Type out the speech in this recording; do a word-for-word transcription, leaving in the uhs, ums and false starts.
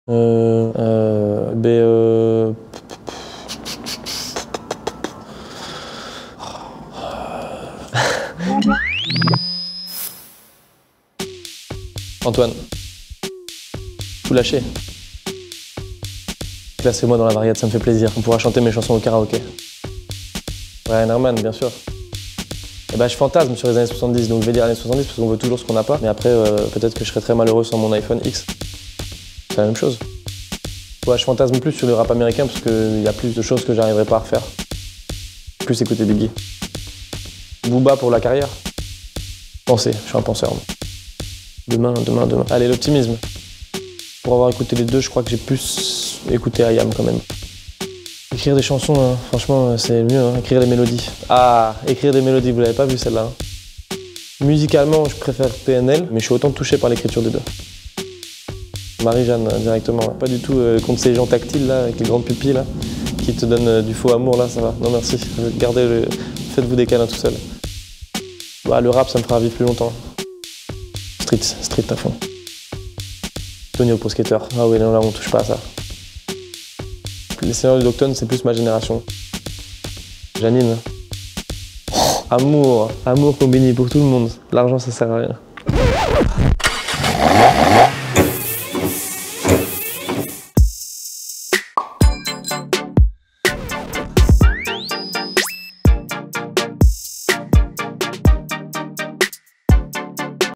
Euh... Euh... B... Euh... Antoine. Tout lâché. Classez-moi dans la variété, ça me fait plaisir. On pourra chanter mes chansons au karaoké. Ouais, Norman, bien sûr. Et bah, je fantasme sur les années soixante-dix, donc je vais dire années soixante-dix parce qu'on veut toujours ce qu'on n'a pas. Mais après, euh, peut-être que je serais très malheureux sans mon iPhone X. C'est la même chose. Ouais, je fantasme plus sur le rap américain parce qu'il y a plus de choses que j'arriverai pas à refaire. Plus écouter Biggie. Booba pour la carrière. Penser, je suis un penseur. Moi. Demain, demain, demain. Allez, l'optimisme. Pour avoir écouté les deux, je crois que j'ai plus écouté I A M quand même. Écrire des chansons, hein, franchement, c'est mieux, hein, écrire des mélodies. Ah, écrire des mélodies, vous l'avez pas vu celle-là. Hein. Musicalement, je préfère P N L, mais je suis autant touché par l'écriture des deux. Marie-Jeanne, directement. Pas du tout euh, contre ces gens tactiles, là, avec les grandes pupilles, là, qui te donnent euh, du faux amour, là, ça va. Non, merci. Gardez le... Faites-vous des câlins tout seul. Bah, le rap, ça me fera vivre plus longtemps. Street, street à fond. Tony au pro skater. Ah oui, non, là, on touche pas à ça. Les Seigneurs du Docton, c'est plus ma génération. Janine. Oh, amour, amour combini pour tout le monde. L'argent, ça sert à rien.